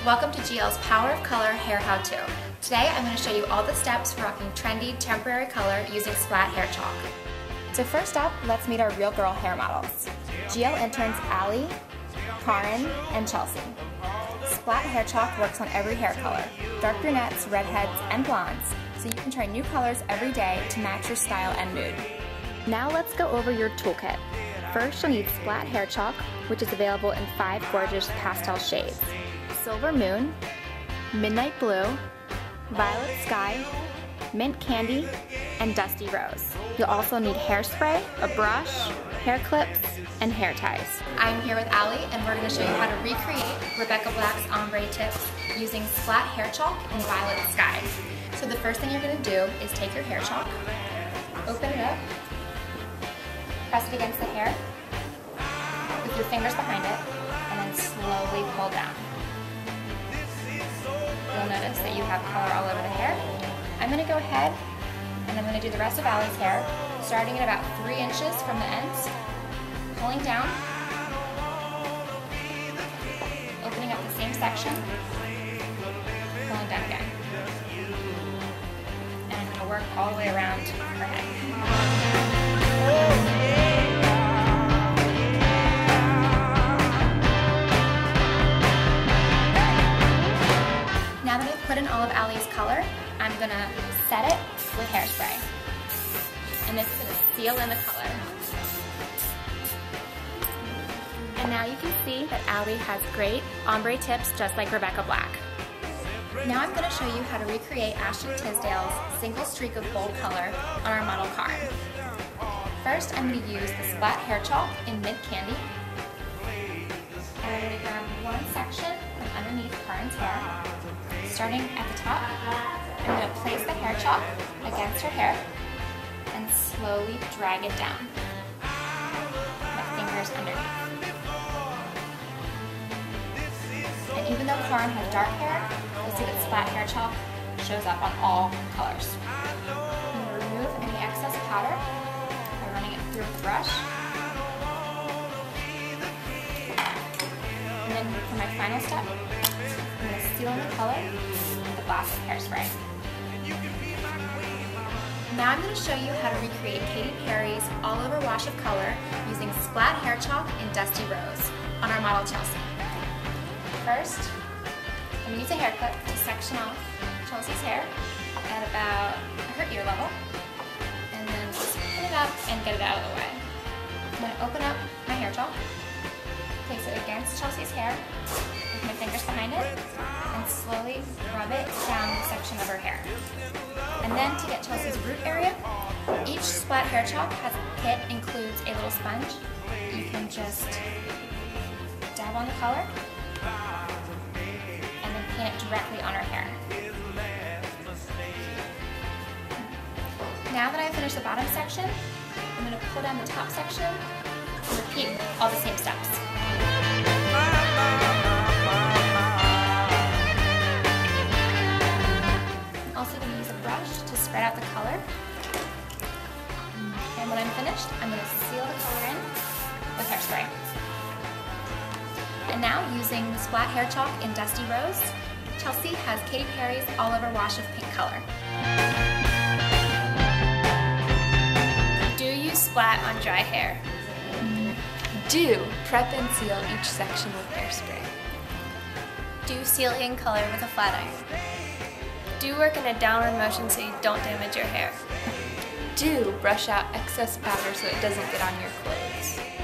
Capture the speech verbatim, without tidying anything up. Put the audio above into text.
Welcome to G L's Power of Color Hair How-To. Today I'm going to show you all the steps for rocking trendy, temporary color using Splat hair chalk. So first up, let's meet our real girl hair models. G L interns Allie, Karin, and Chelsea. Splat hair chalk works on every hair color, dark brunettes, redheads, and blondes, so you can try new colors every day to match your style and mood. Now let's go over your toolkit. First, you'll need Splat hair chalk, which is available in five gorgeous pastel shades: Silver Moon, Midnight Blue, Violet Sky, Mint Candy, and Dusty Rose. You'll also need hairspray, a brush, hair clips, and hair ties. I'm here with Allie, and we're going to show you how to recreate Rebecca Black's ombre tips using Splat hair chalk in Violet Sky. So the first thing you're going to do is take your hair chalk, open it up, press it against the hair with your fingers behind it, and then slowly pull down. You'll notice that you have color all over the hair. I'm going to go ahead and I'm going to do the rest of Allie's hair, starting at about three inches from the ends, pulling down, opening up the same section, pulling down again. And I'm going to work all the way around her head. Now that I've put in all of Allie's color, I'm going to set it with hairspray. And this is going to seal in the color. And now you can see that Allie has great ombre tips just like Rebecca Black. Now I'm going to show you how to recreate Ashley Tisdale's single streak of bold color on our model Karin. First, I'm going to use the Splat hair chalk in Mint Candy. And I'm going to grab one section from underneath Karin's hair. Starting at the top, I'm going to place the hair chalk against her hair and slowly drag it down. My fingers underneath. And even though Karin has dark hair, you'll see that Splat hair chalk shows up on all colors. I'm going to remove any excess powder by running it through a brush. And then for my final step, I'm going to seal in the color with a glass of hairspray. Now I'm going to show you how to recreate Katy Perry's all-over wash of color using Splat hair chalk in Dusty Rose on our model Chelsea. First, I'm going to use a hair clip to section off Chelsea's hair at about her ear level, and then just put it up and get it out of the way. I'm going to open up my hair chalk, place it against Chelsea's hair with my fingers behind it, and slowly rub it down the section of her hair. And then to get Chelsea's root area, each Splat hair chalk has a kit includes a little sponge. You can just dab on the color and then paint it directly on her hair. Now that I've finished the bottom section, I'm going to pull down the top section and repeat all the same steps. Also going to use a brush to spread out the color. And when I'm finished, I'm going to seal the color in with hairspray. And now, using Splat hair chalk in Dusty Rose, Chelsea has Katy Perry's all-over wash of pink color. Do use Splat on dry hair. Do prep and seal each section with hairspray. Do seal in color with a flat iron. Do work in a downward motion so you don't damage your hair. Do brush out excess powder so it doesn't get on your clothes.